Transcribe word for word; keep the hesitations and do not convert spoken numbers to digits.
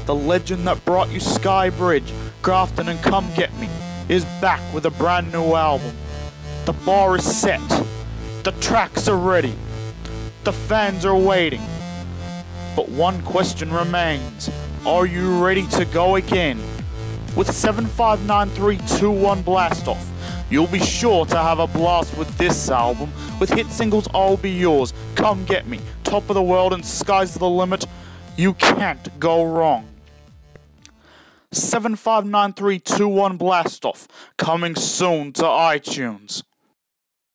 The legend that brought you Skye Bridge, Grafton and Come Get Me, is back with a brand new album. The bar is set, the tracks are ready, the fans are waiting. But one question remains, are you ready to go again? With seven five nine three two one Blastoff, you'll be sure to have a blast with this album, with hit singles I'll Be Yours, Come Get Me, Top of the World and Sky's the Limit. You can't go wrong. seven five nine three two one Blastoff, coming soon to iTunes.